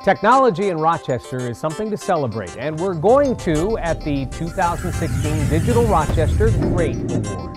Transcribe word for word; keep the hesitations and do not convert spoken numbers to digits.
Technology in Rochester is something to celebrate, and we're going to at the two thousand sixteen Digital Rochester Great Award.